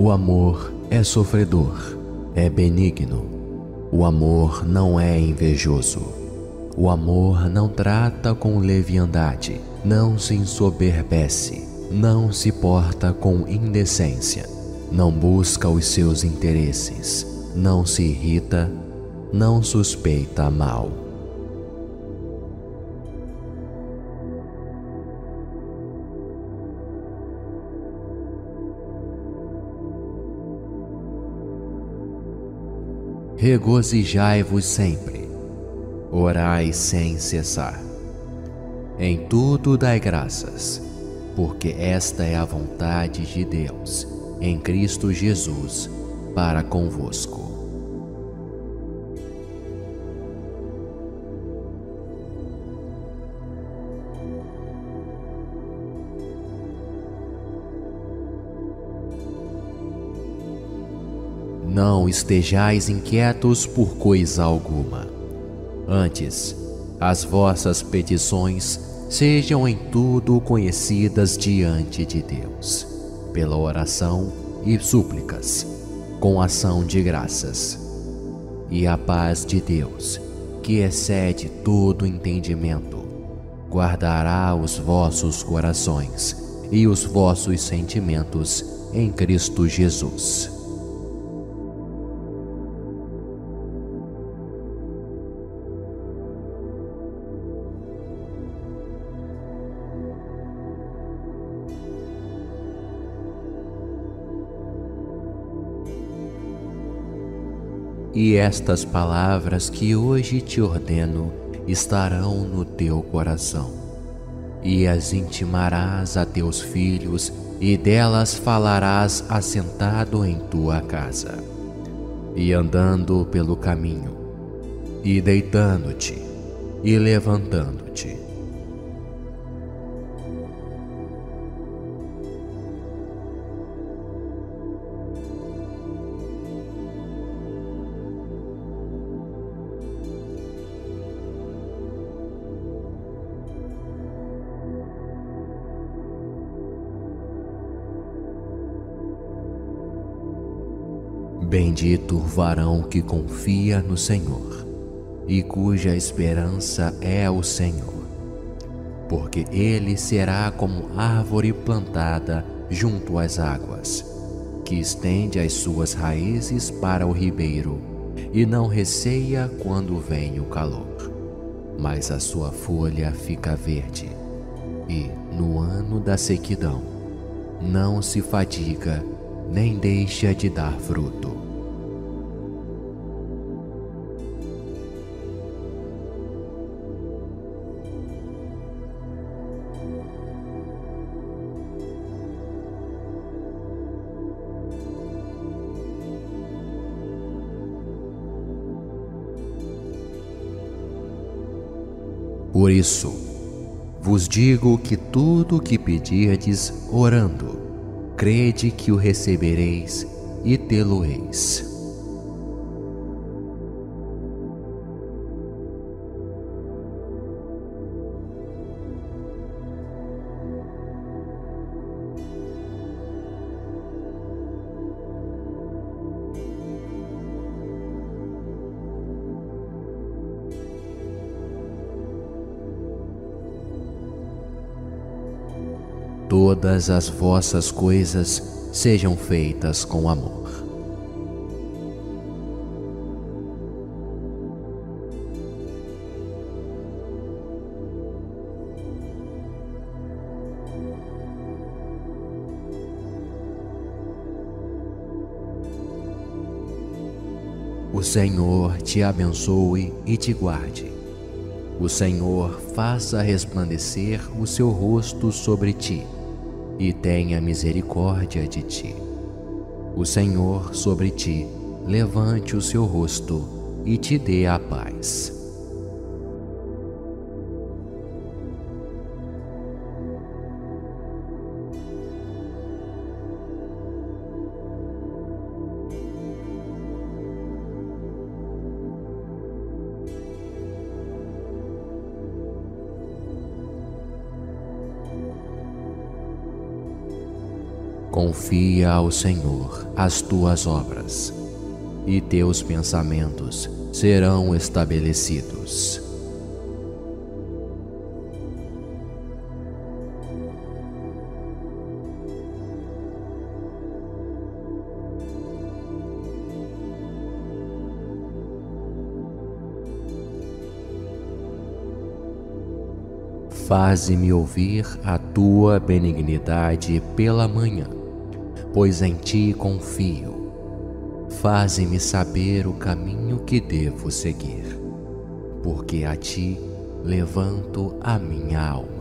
O amor é sofredor, é benigno. O amor não é invejoso. O amor não trata com leviandade, não se ensoberbece, não se porta com indecência, não busca os seus interesses, não se irrita, não suspeita mal. Regozijai-vos sempre, orai sem cessar. Em tudo dai graças, porque esta é a vontade de Deus, em Cristo Jesus, para convosco. Não estejais inquietos por coisa alguma. Antes, as vossas petições sejam em tudo conhecidas diante de Deus, pela oração e súplicas, com ação de graças. E a paz de Deus, que excede todo entendimento, guardará os vossos corações e os vossos sentimentos em Cristo Jesus. E estas palavras que hoje te ordeno estarão no teu coração, e as intimarás a teus filhos, e delas falarás assentado em tua casa, e andando pelo caminho, e deitando-te, e levantando-te. Bendito o varão que confia no Senhor e cuja esperança é o Senhor, porque ele será como árvore plantada junto às águas, que estende as suas raízes para o ribeiro e não receia quando vem o calor, mas a sua folha fica verde, e no ano da sequidão não se fadiga nem deixa de dar fruto. Por isso, vos digo que tudo o que pedirdes orando, crede que o recebereis e tê-lo-eis. Todas as vossas coisas sejam feitas com amor. O Senhor te abençoe e te guarde. O Senhor faça resplandecer o seu rosto sobre ti e tenha misericórdia de ti. O Senhor sobre ti levante o seu rosto e te dê a paz. Confia ao Senhor as tuas obras, e teus pensamentos serão estabelecidos. Faze-me ouvir a tua benignidade pela manhã, pois em ti confio. Faze-me saber o caminho que devo seguir, porque a ti levanto a minha alma.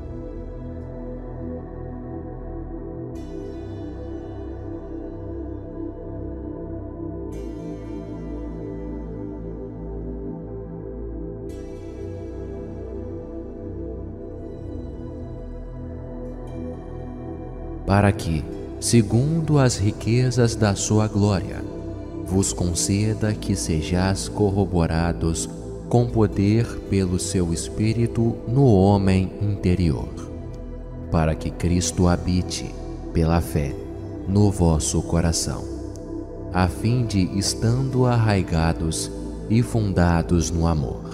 Para que, segundo as riquezas da sua glória, vos conceda que sejais corroborados com poder pelo seu Espírito no homem interior, para que Cristo habite, pela fé, no vosso coração, a fim de, estando arraigados e fundados no amor,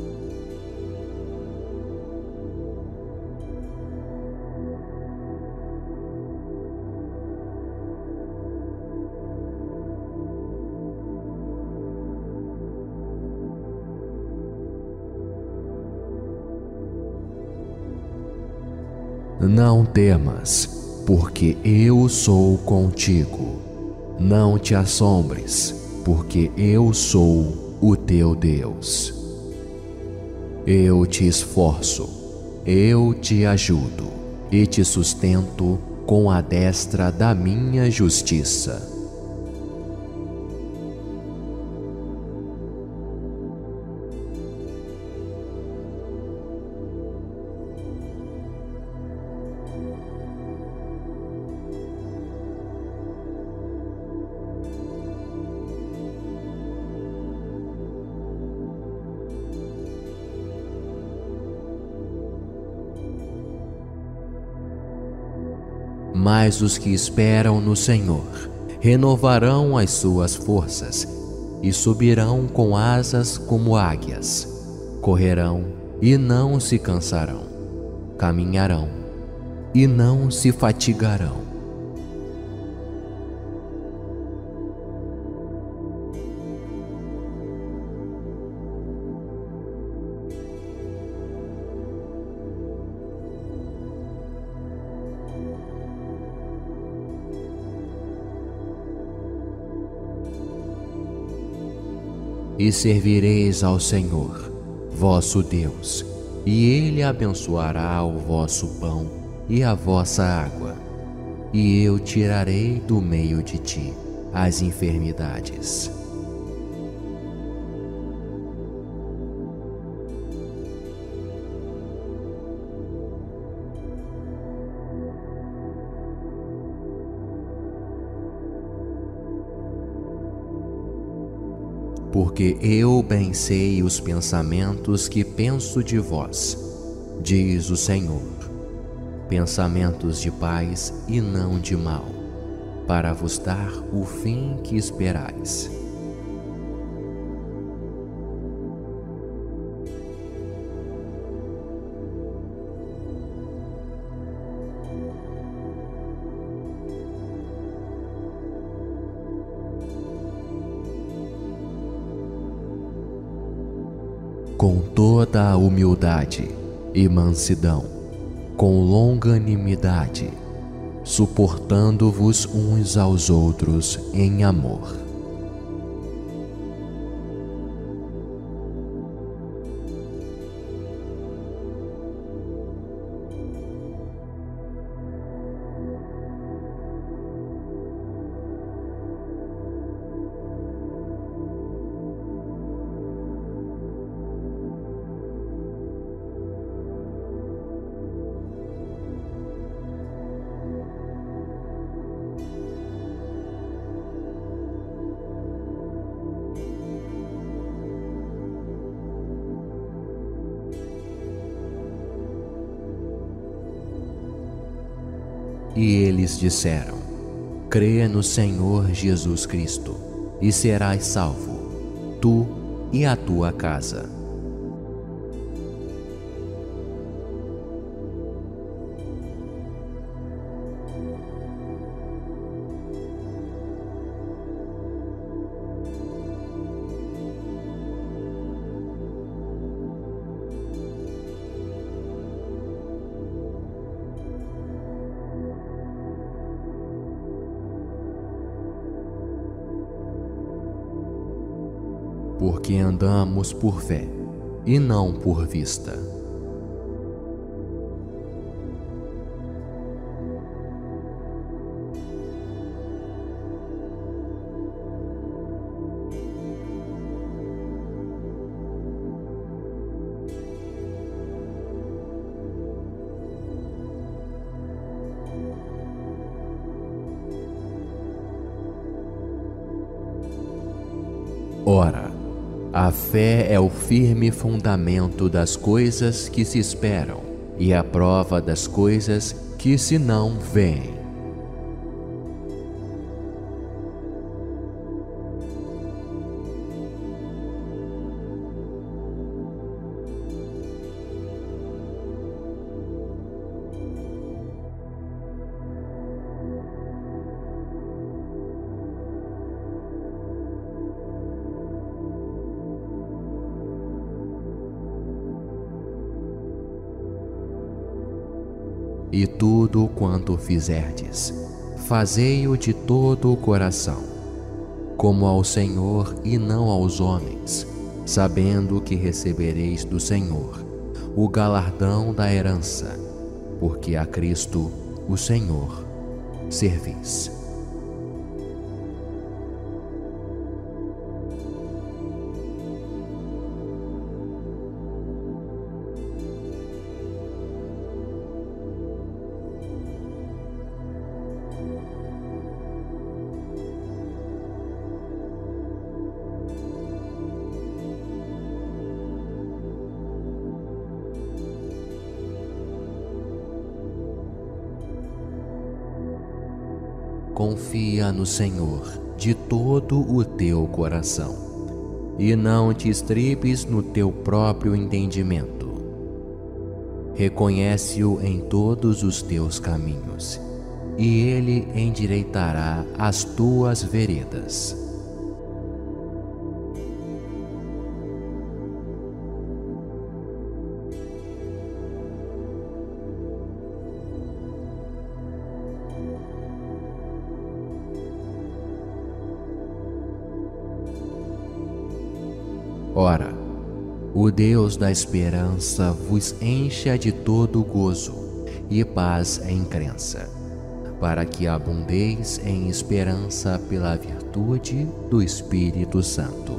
não temas, porque eu sou contigo. Não te assombres, porque eu sou o teu Deus. Eu te esforço, eu te ajudo e te sustento com a destra da minha justiça. Mas os que esperam no Senhor renovarão as suas forças e subirão com asas como águias. Correrão e não se cansarão, caminharão e não se fatigarão. E servireis ao Senhor, vosso Deus, e Ele abençoará o vosso pão e a vossa água, e eu tirarei do meio de ti as enfermidades. Porque eu bem sei os pensamentos que penso de vós, diz o Senhor, pensamentos de paz e não de mal, para vos dar o fim que esperais. Com toda a humildade e mansidão, com longanimidade, suportando-vos uns aos outros em amor. E eles disseram: crê no Senhor Jesus Cristo e serás salvo, tu e a tua casa. Porque andamos por fé e não por vista. Ora, a fé é o firme fundamento das coisas que se esperam e a prova das coisas que se não veem. E tudo quanto fizerdes, fazei-o de todo o coração, como ao Senhor e não aos homens, sabendo que recebereis do Senhor o galardão da herança, porque a Cristo, o Senhor, servis. Confia no Senhor de todo o teu coração, e não te estribes no teu próprio entendimento. Reconhece-o em todos os teus caminhos, e ele endireitará as tuas veredas. Ora, o Deus da esperança vos encha de todo gozo e paz em crença, para que abundeis em esperança pela virtude do Espírito Santo.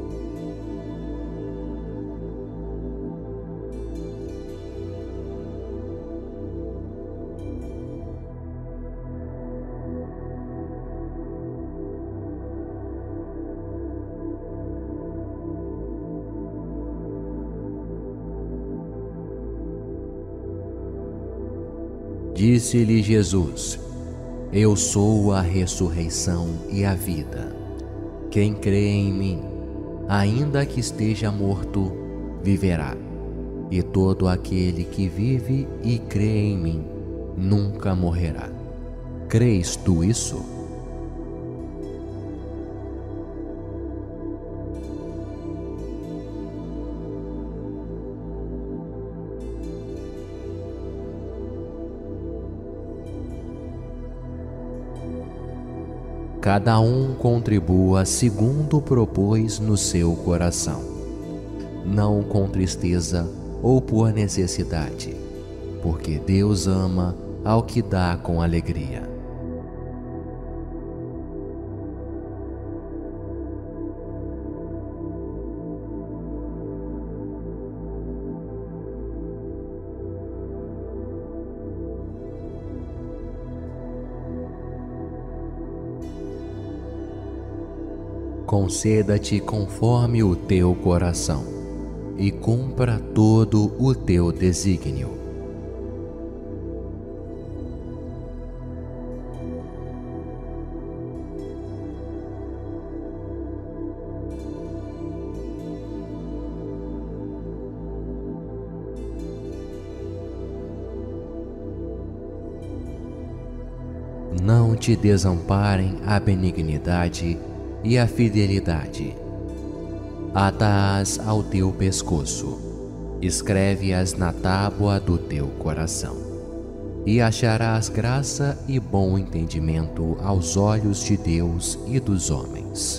Disse-lhe Jesus: Eu sou a ressurreição e a vida. Quem crê em mim, ainda que esteja morto, viverá. E todo aquele que vive e crê em mim, nunca morrerá. Crês tu isso? Cada um contribua segundo propôs no seu coração, não com tristeza ou por necessidade, porque Deus ama ao que dá com alegria. Conceda-te conforme o teu coração, e cumpra todo o teu desígnio. não te desamparem a benignidade e a fidelidade. Ata-as ao teu pescoço, escreve-as na tábua do teu coração, e acharás graça e bom entendimento aos olhos de Deus e dos homens.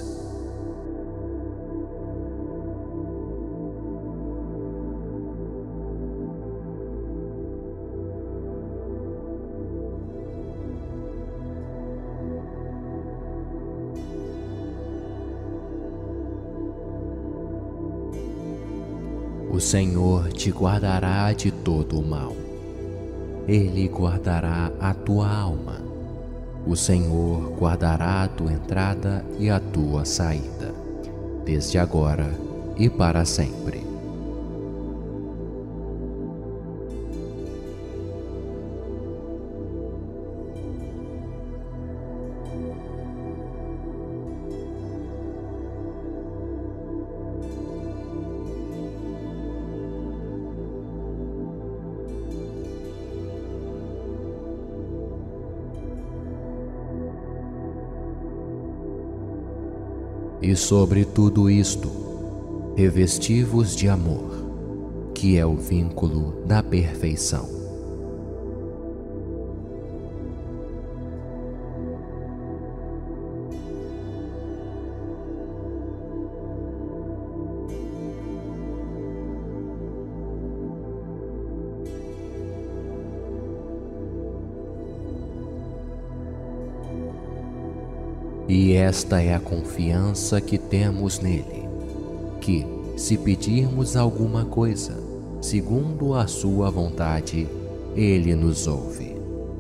O Senhor te guardará de todo o mal. Ele guardará a tua alma. O Senhor guardará a tua entrada e a tua saída, desde agora e para sempre. E sobre tudo isto, revesti-vos de amor, que é o vínculo da perfeição. E esta é a confiança que temos nele, que, se pedirmos alguma coisa, segundo a sua vontade, ele nos ouve.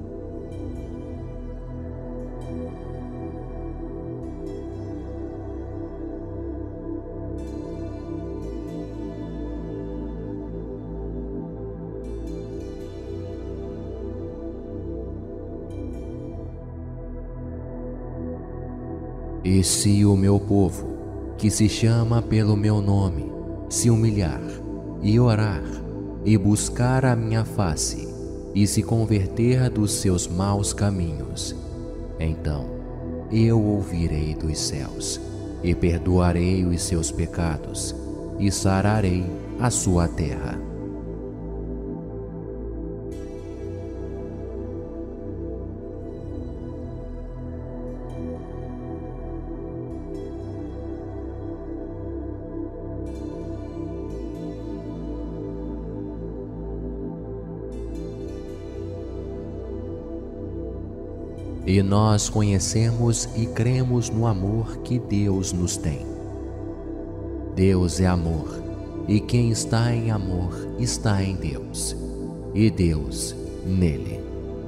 E se o meu povo, que se chama pelo meu nome, se humilhar e orar e buscar a minha face e se converter dos seus maus caminhos, então eu ouvirei dos céus e perdoarei os seus pecados e sararei a sua terra. E nós conhecemos e cremos no amor que Deus nos tem. Deus é amor, e quem está em amor está em Deus, e Deus nele.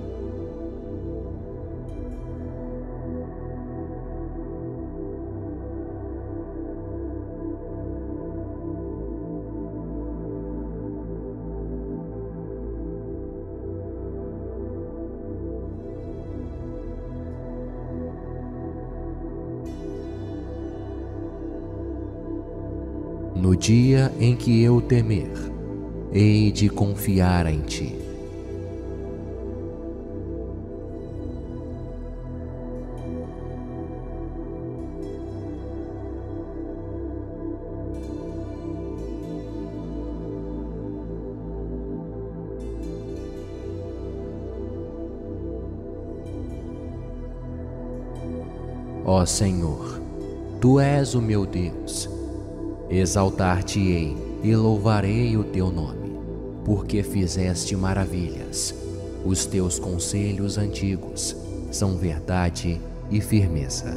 No dia em que eu temer, hei de confiar em ti. Ó Senhor, tu és o meu Deus. Exaltar-te-ei e louvarei o teu nome, porque fizeste maravilhas. Os teus conselhos antigos são verdade e firmeza.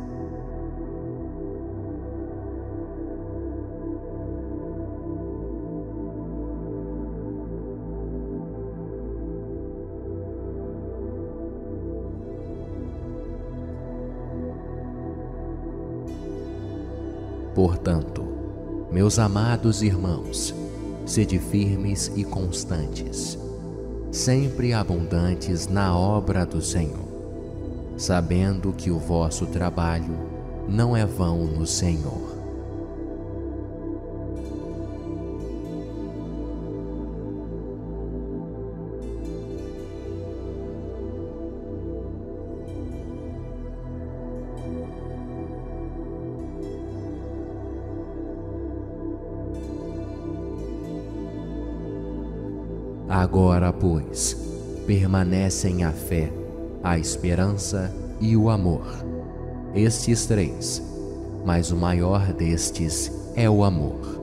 Portanto, meus amados irmãos, sede firmes e constantes, sempre abundantes na obra do Senhor, sabendo que o vosso trabalho não é vão no Senhor. Agora, pois, permanecem a fé, a esperança e o amor. Estes três, mas o maior destes é o amor.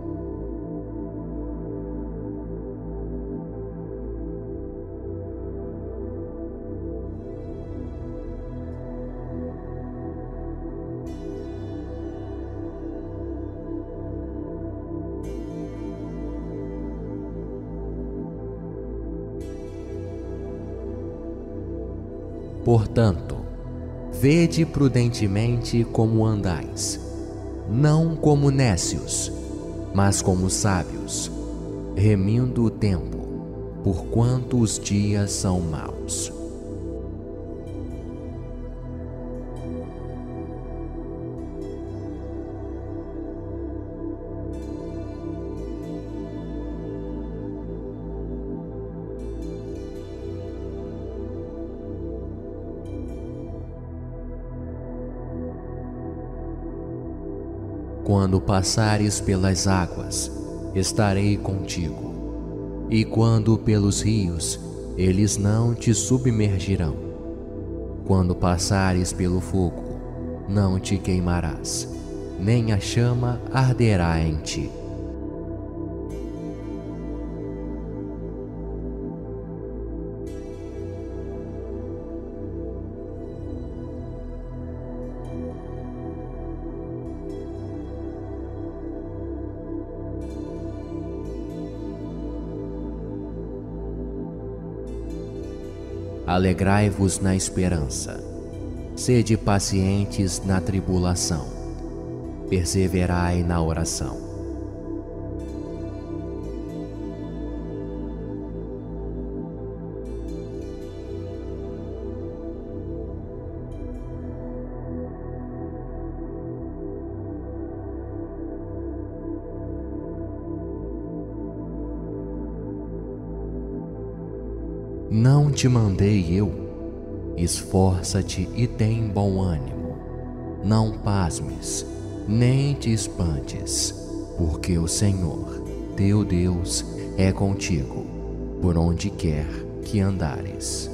Portanto, vede prudentemente como andais, não como nécios, mas como sábios, remindo o tempo, porquanto os dias são maus. Quando passares pelas águas, estarei contigo, e quando pelos rios, eles não te submergirão. Quando passares pelo fogo, não te queimarás, nem a chama arderá em ti. Alegrai-vos na esperança, sede pacientes na tribulação, perseverai na oração. Não te mandei eu? Esforça-te e tem bom ânimo. Não pasmes, nem te espantes, porque o Senhor, teu Deus, é contigo, por onde quer que andares.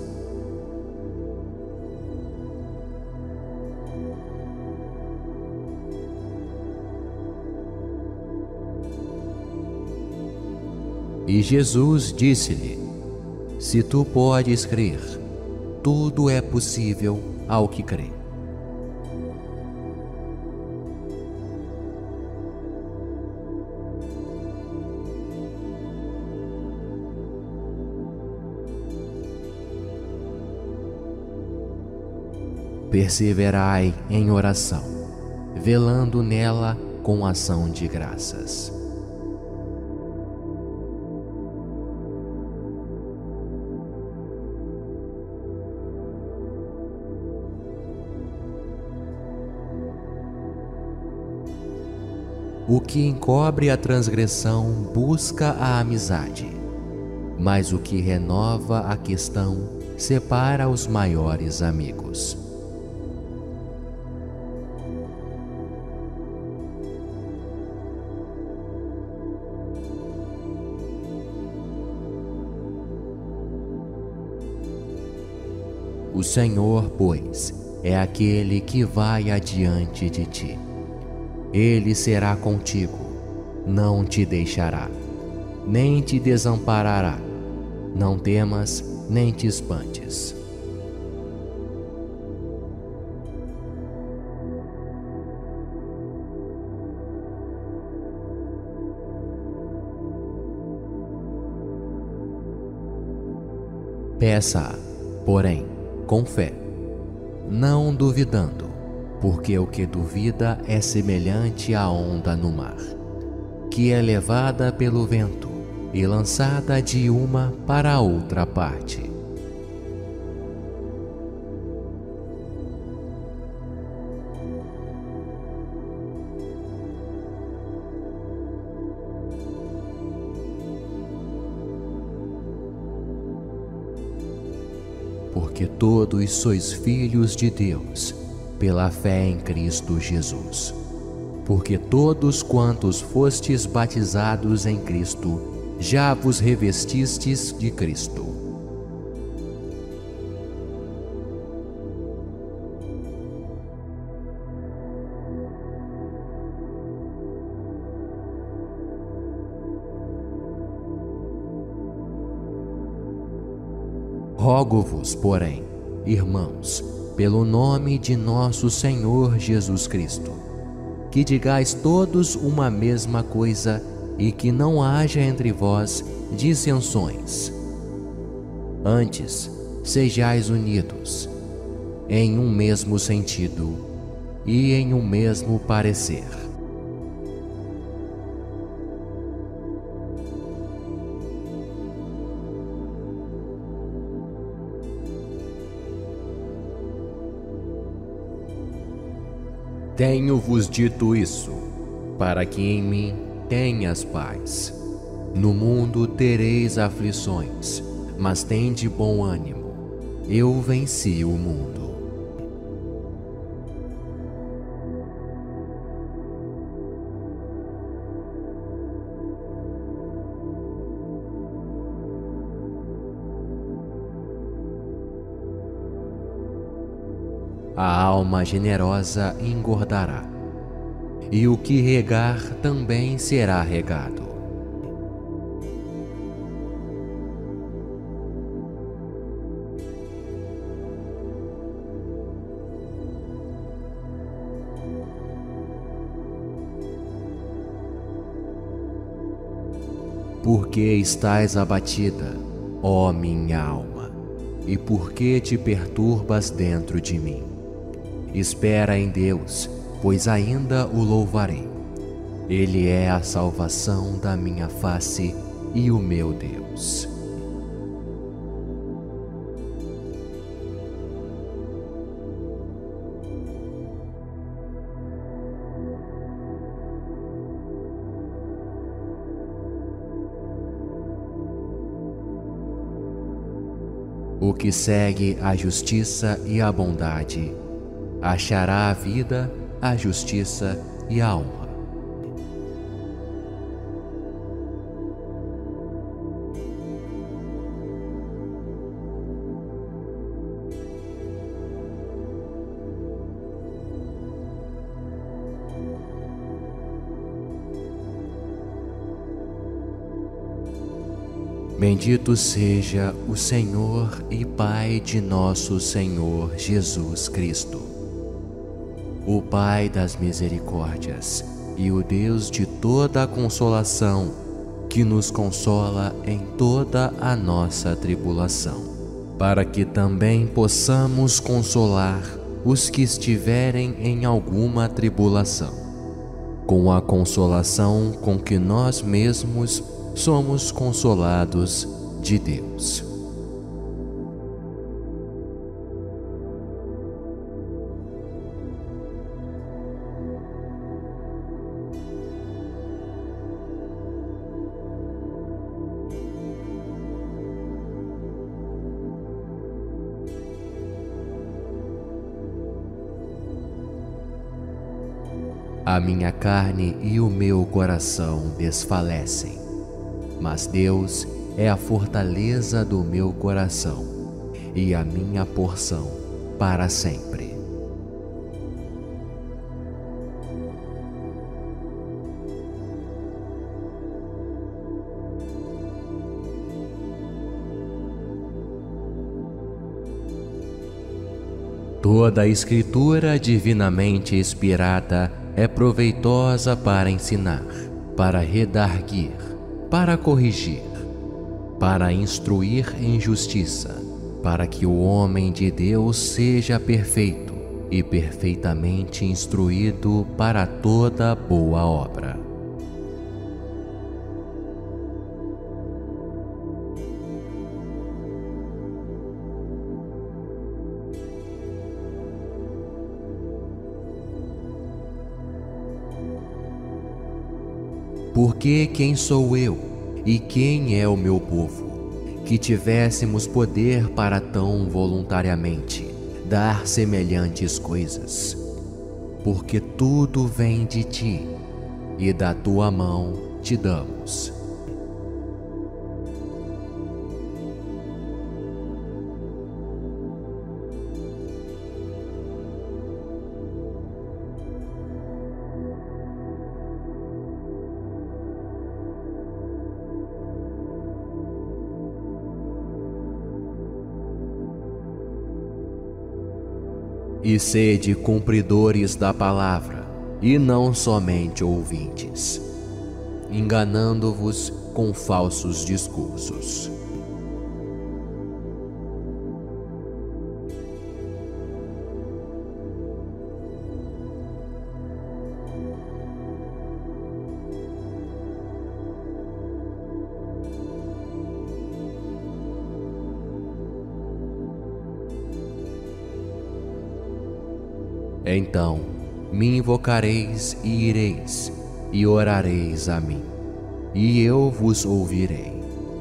E Jesus disse-lhe: Se tu podes crer, tudo é possível ao que crê. Perseverai em oração, velando nela com ação de graças. O que encobre a transgressão busca a amizade, mas o que renova a questão separa os maiores amigos. O Senhor, pois, é aquele que vai adiante de ti. Ele será contigo, não te deixará, nem te desamparará. Não temas, nem te espantes. Peça, porém, com fé, não duvidando, porque o que duvida é semelhante à onda no mar, que é levada pelo vento e lançada de uma para a outra parte. Porque todos sois filhos de Deus, pela fé em Cristo Jesus. Porque todos quantos fostes batizados em Cristo, já vos revestistes de Cristo. Rogo-vos, porém, irmãos, pelo nome de nosso Senhor Jesus Cristo, que digais todos uma mesma coisa e que não haja entre vós dissensões. Antes, sejais unidos, em um mesmo sentido e em um mesmo parecer. Tenho-vos dito isso, para que em mim tenhas paz. No mundo tereis aflições, mas tende bom ânimo. Eu venci o mundo. A alma generosa engordará, e o que regar também será regado. Por que estás abatida, ó minha alma, e por que te perturbas dentro de mim? Espera em Deus, pois ainda o louvarei. Ele é a salvação da minha face e o meu Deus. O que segue a justiça e a bondade achará a vida, a justiça e a honra. Bendito seja o Senhor e Pai de nosso Senhor Jesus Cristo, o Pai das misericórdias e o Deus de toda a consolação, que nos consola em toda a nossa tribulação, para que também possamos consolar os que estiverem em alguma tribulação, com a consolação com que nós mesmos somos consolados de Deus. A minha carne e o meu coração desfalecem, mas Deus é a fortaleza do meu coração e a minha porção para sempre. Toda a Escritura divinamente inspirada é proveitosa para ensinar, para redarguir, para corrigir, para instruir em justiça, para que o homem de Deus seja perfeito e perfeitamente instruído para toda boa obra. Porque quem sou eu e quem é o meu povo, que tivéssemos poder para tão voluntariamente dar semelhantes coisas? Porque tudo vem de ti, e da tua mão te damos. E sede cumpridores da palavra, e não somente ouvintes, enganando-vos com falsos discursos. Então me invocareis e ireis, e orareis a mim, e eu vos ouvirei.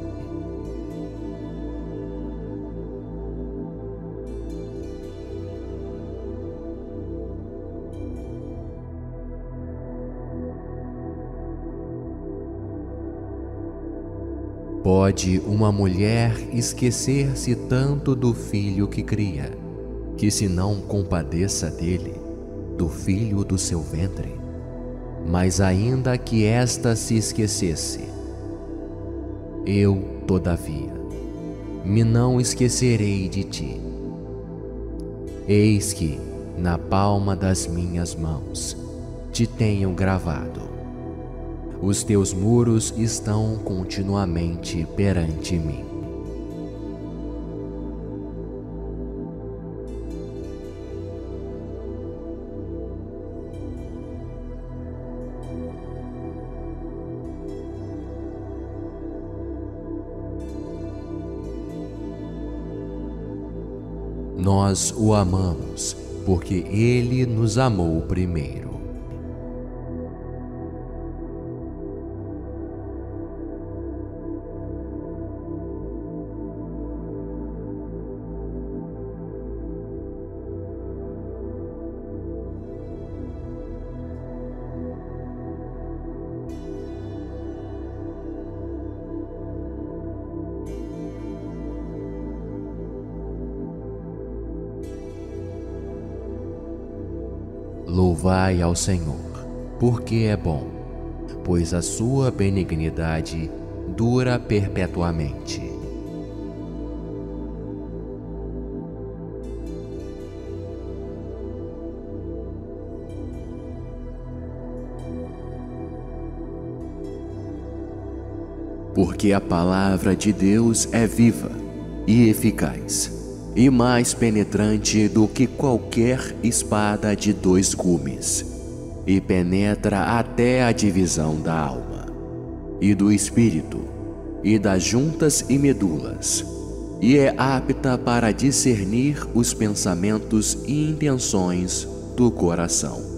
Pode uma mulher esquecer-se tanto do filho que cria, que se não compadeça dele, do filho do seu ventre? Mas ainda que esta se esquecesse, eu, todavia, me não esquecerei de ti. Eis que, na palma das minhas mãos, te tenho gravado. Os teus muros estão continuamente perante mim. Nós o amamos, porque ele nos amou primeiro. Louvai ao Senhor, porque é bom, pois a sua benignidade dura perpetuamente. Porque a palavra de Deus é viva e eficaz, e mais penetrante do que qualquer espada de 2 gumes, e penetra até a divisão da alma, e do espírito, e das juntas e medulas, e é apta para discernir os pensamentos e intenções do coração.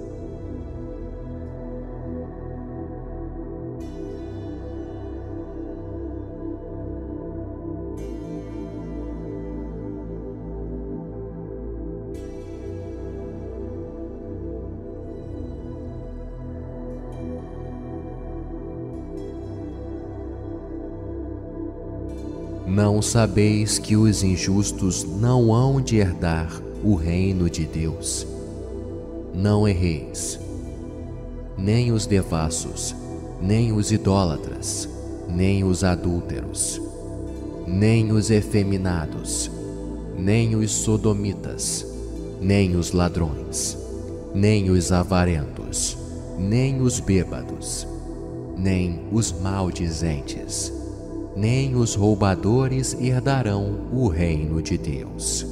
Não sabeis que os injustos não hão de herdar o reino de Deus? Não erreis, nem os devassos, nem os idólatras, nem os adúlteros, nem os efeminados, nem os sodomitas, nem os ladrões, nem os avarentos, nem os bêbados, nem os maldizentes, nem os roubadores herdarão o reino de Deus.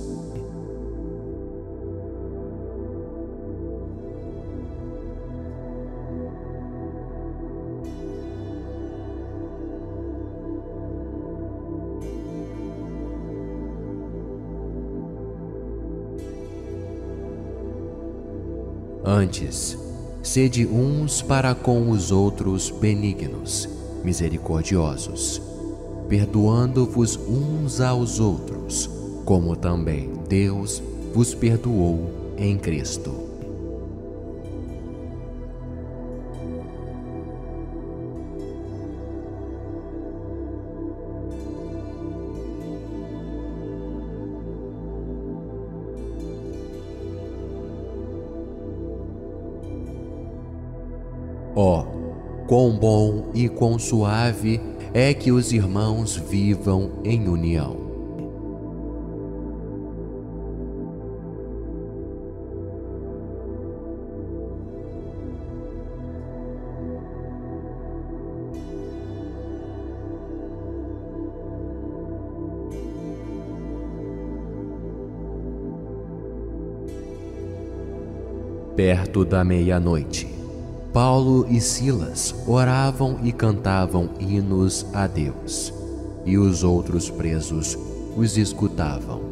Antes, sede uns para com os outros benignos, misericordiosos, perdoando-vos uns aos outros, como também Deus vos perdoou em Cristo. Ó, quão bom e quão suave é que os irmãos vivam em união. Perto da meia-noite, Paulo e Silas oravam e cantavam hinos a Deus, e os outros presos os escutavam.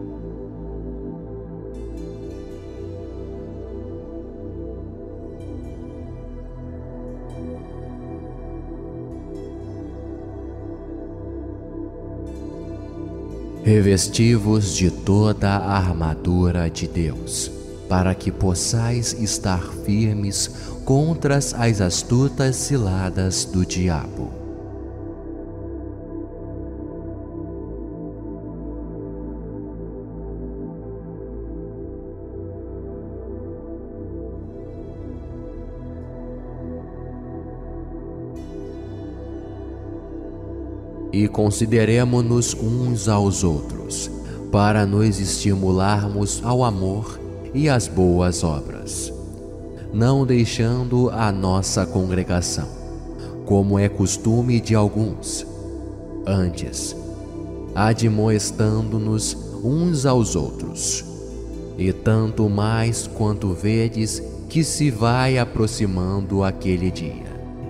Revesti-vos de toda a armadura de Deus, para que possais estar firmes contra as astutas ciladas do diabo. E consideremo-nos uns aos outros, para nos estimularmos ao amor e às boas obras, não deixando a nossa congregação, como é costume de alguns, antes, admoestando-nos uns aos outros, e tanto mais quanto vedes que se vai aproximando aquele dia.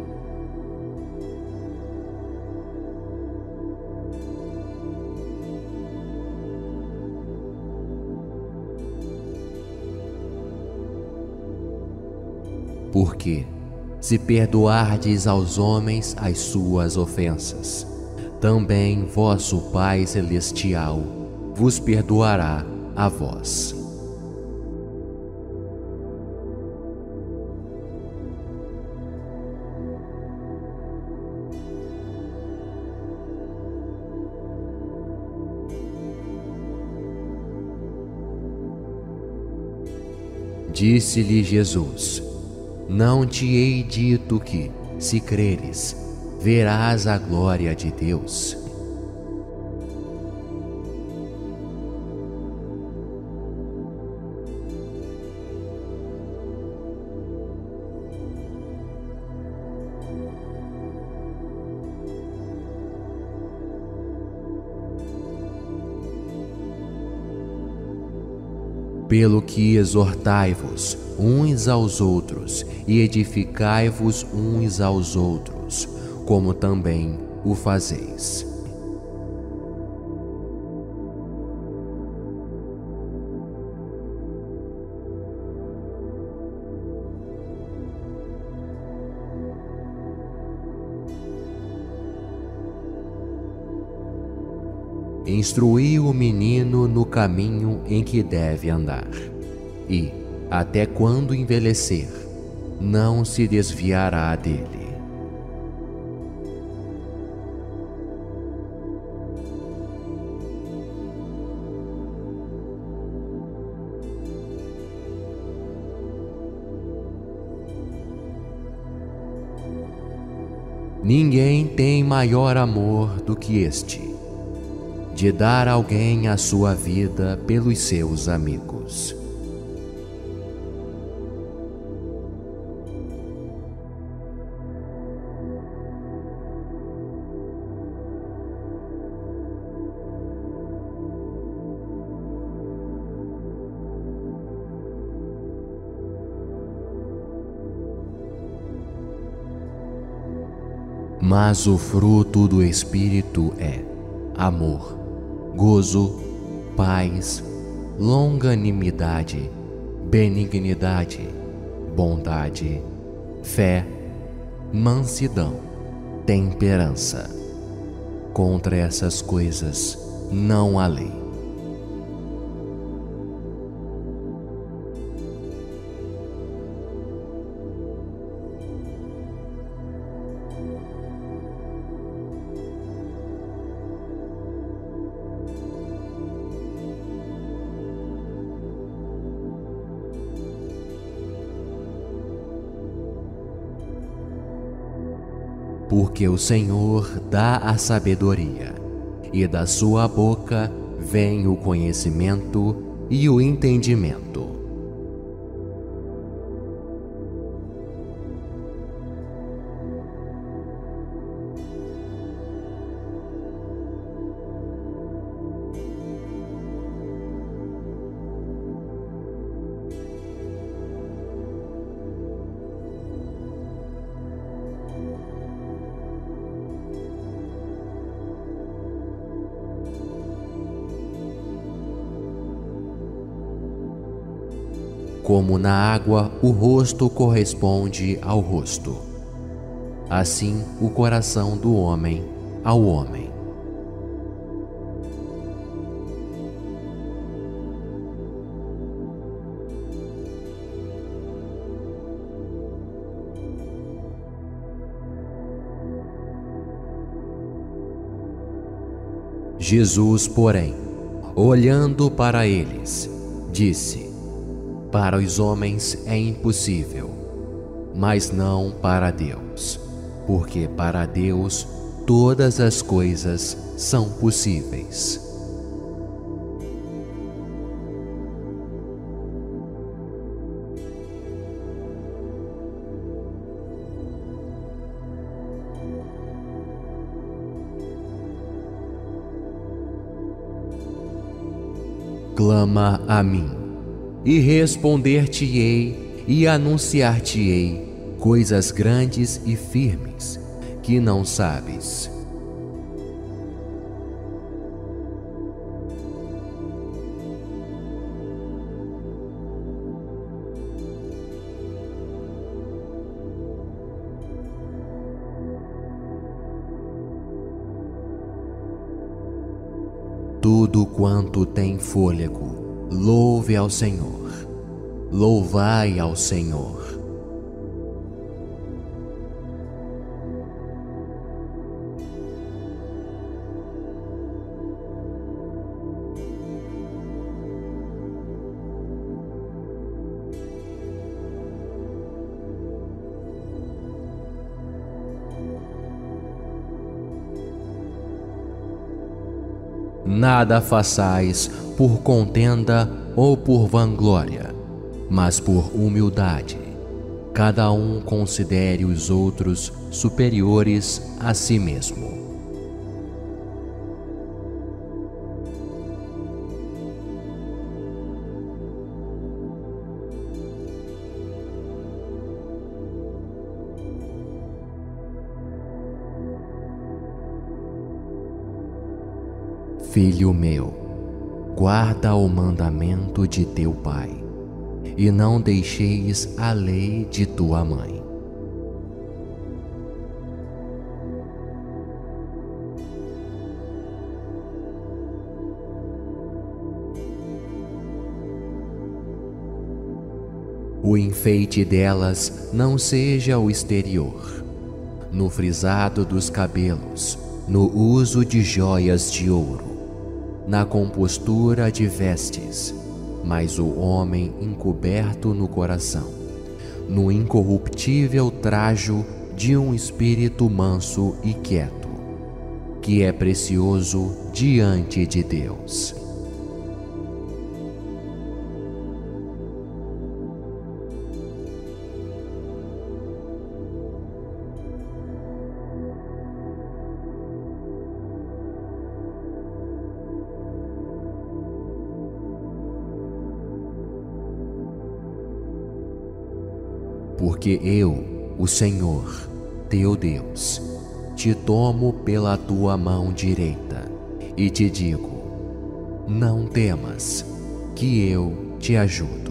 Porque, se perdoardes aos homens as suas ofensas, também vosso Pai Celestial vos perdoará a vós. Disse-lhe Jesus: Não te hei dito que, se creres, verás a glória de Deus? Pelo que exortai-vos uns aos outros e edificai-vos uns aos outros, como também o fazeis. Instruí o menino no caminho em que deve andar, e, até quando envelhecer, não se desviará dele. Ninguém tem maior amor do que este, de dar a alguém a sua vida pelos seus amigos. Mas o fruto do Espírito é amor, gozo, paz, longanimidade, benignidade, bondade, fé, mansidão, temperança. Contra essas coisas não há lei. Porque o Senhor dá a sabedoria, e da sua boca vem o conhecimento e o entendimento. como na água o rosto corresponde ao rosto, assim o coração do homem ao homem. Jesus, porém, olhando para eles, disse: para os homens é impossível, mas não para Deus, porque para Deus todas as coisas são possíveis. Clama a mim, e responder-te-ei, e anunciar-te-ei coisas grandes e firmes, que não sabes. Tudo quanto tem fôlego, louve ao Senhor. Louvai ao Senhor. Nada façais por contenda ou por vanglória, mas por humildade. Cada um considere os outros superiores a si mesmo. Filho meu, guarda o mandamento de teu pai, e não deixeis a lei de tua mãe. O enfeite delas não seja o exterior, no frisado dos cabelos, no uso de joias de ouro, na compostura de vestes, mas o homem encoberto no coração, no incorruptível trajo de um espírito manso e quieto, que é precioso diante de Deus. Porque eu, o Senhor, teu Deus, te tomo pela tua mão direita e te digo: não temas, que eu te ajudo.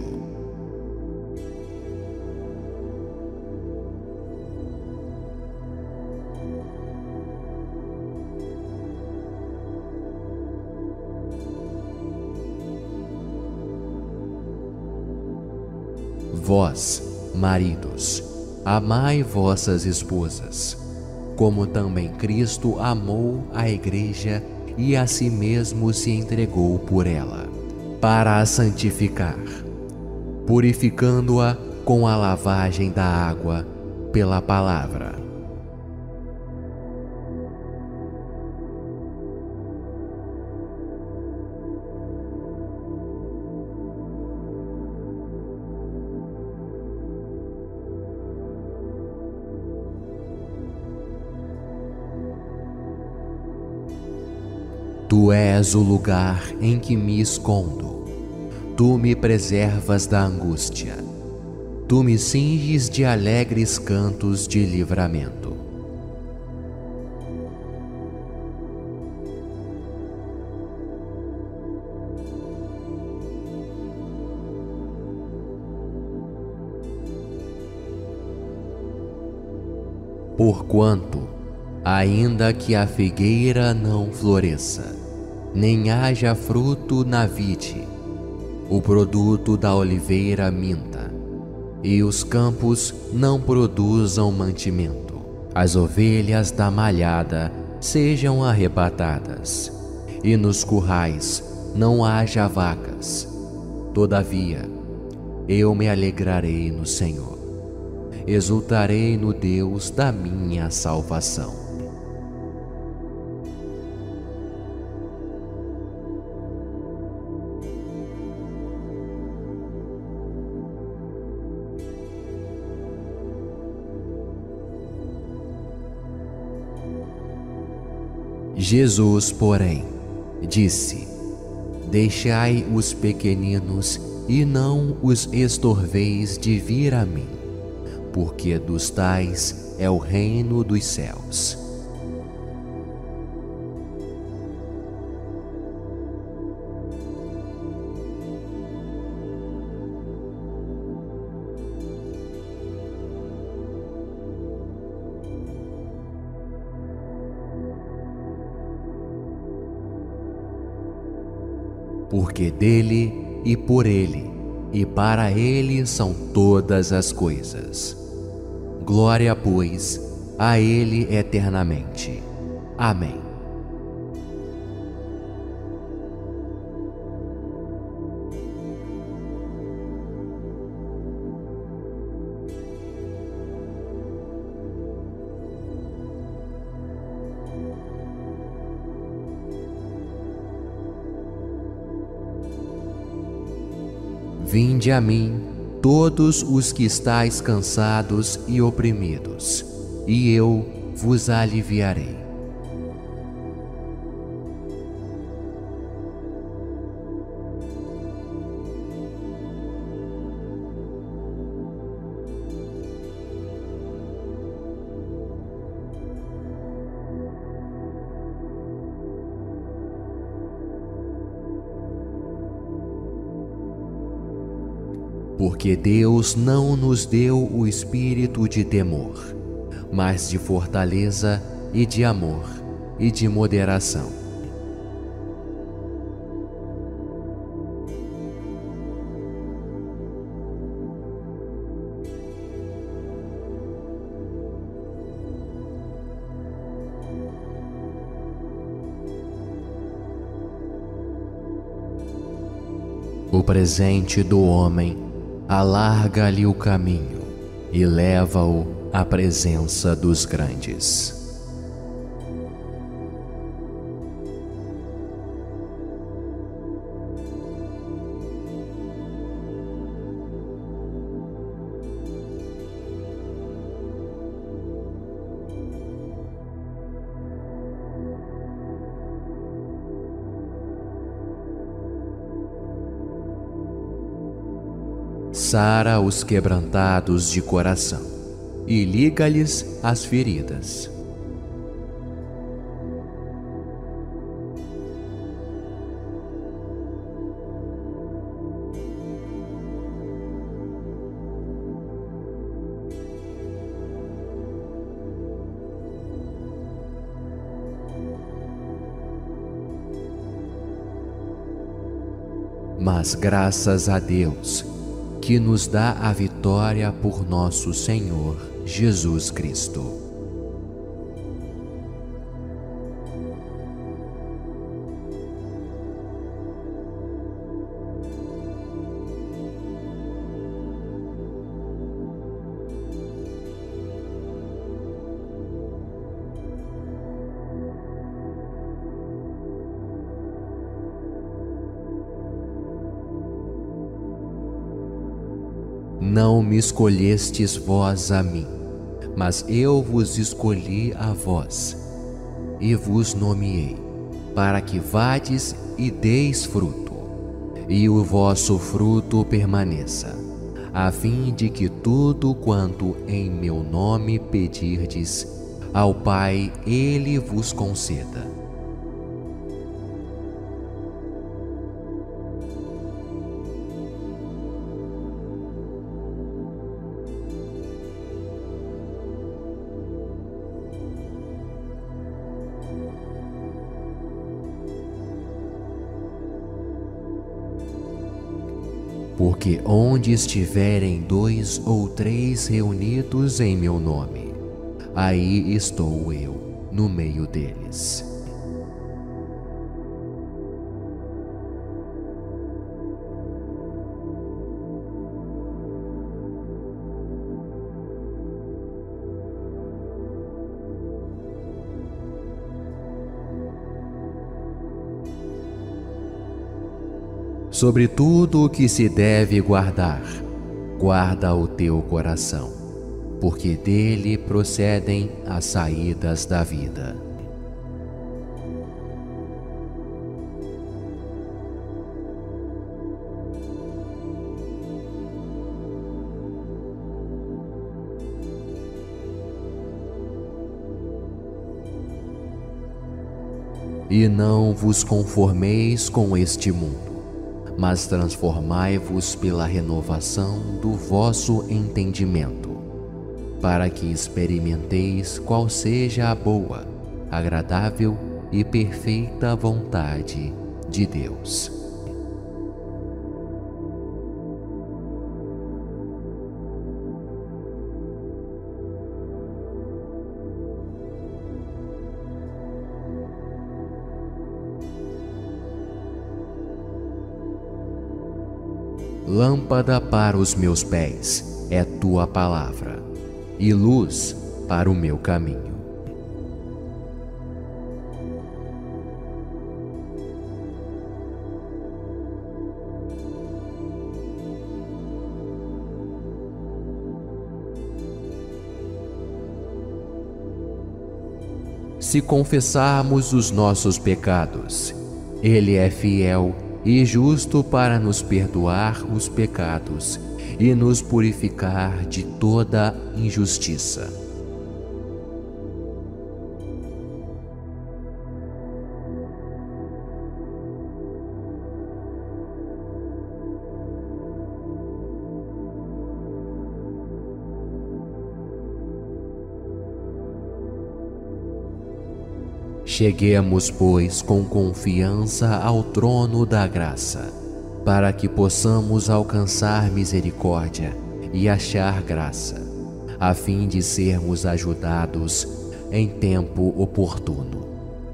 Vós, maridos, amai vossas esposas, como também Cristo amou a igreja e a si mesmo se entregou por ela, para a santificar, purificando-a com a lavagem da água pela palavra. Tu és o lugar em que me escondo. Tu me preservas da angústia. Tu me cinges de alegres cantos de livramento. Porquanto, ainda que a figueira não floresça, nem haja fruto na vide, o produto da oliveira minta, e os campos não produzam mantimento, as ovelhas da malhada sejam arrebatadas, e nos currais não haja vacas. Todavia, eu me alegrarei no Senhor, exultarei no Deus da minha salvação. Jesus, porém, disse: Deixai os pequeninos e não os estorveis de vir a mim, porque dos tais é o reino dos céus. Porque dele e por ele e para ele são todas as coisas. Glória, pois, a ele eternamente. Amém. Vinde a mim, todos os que estáis cansados e oprimidos, e eu vos aliviarei. Porque Deus não nos deu o espírito de temor, mas de fortaleza e de amor e de moderação. O presente do homem alarga-lhe o caminho e leva-o à presença dos grandes. Sara os quebrantados de coração e liga-lhes as feridas. Mas graças a Deus, que nos dá a vitória por nosso Senhor Jesus Cristo. Não me escolhestes vós a mim, mas eu vos escolhi a vós, e vos nomeei, para que vades e deis fruto, e o vosso fruto permaneça, a fim de que tudo quanto em meu nome pedirdes ao Pai, Ele vos conceda. Porque onde estiverem 2 ou 3 reunidos em meu nome, aí estou eu no meio deles. Sobre tudo o que se deve guardar, guarda o teu coração, porque dele procedem as saídas da vida. E não vos conformeis com este mundo, mas transformai-vos pela renovação do vosso entendimento, para que experimenteis qual seja a boa, agradável e perfeita vontade de Deus. Lâmpada para os meus pés é tua palavra, e luz para o meu caminho. Se confessarmos os nossos pecados, Ele é fiel e justo para nos perdoar os pecados e nos purificar de toda injustiça. Cheguemos, pois, com confiança ao trono da graça, para que possamos alcançar misericórdia e achar graça, a fim de sermos ajudados em tempo oportuno.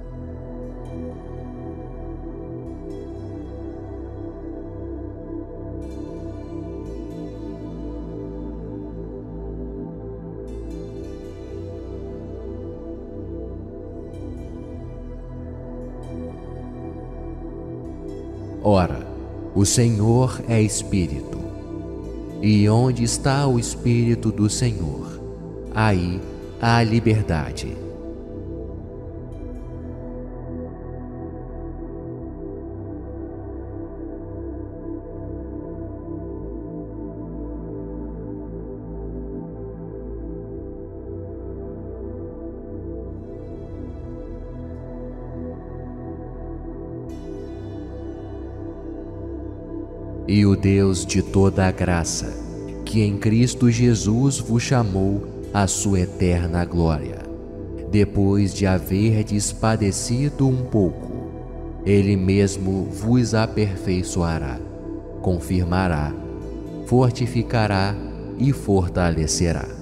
Ora, o Senhor é Espírito, e onde está o Espírito do Senhor, aí há liberdade. E o Deus de toda a graça, que em Cristo Jesus vos chamou à sua eterna glória, depois de haverdes padecido um pouco, Ele mesmo vos aperfeiçoará, confirmará, fortificará e fortalecerá.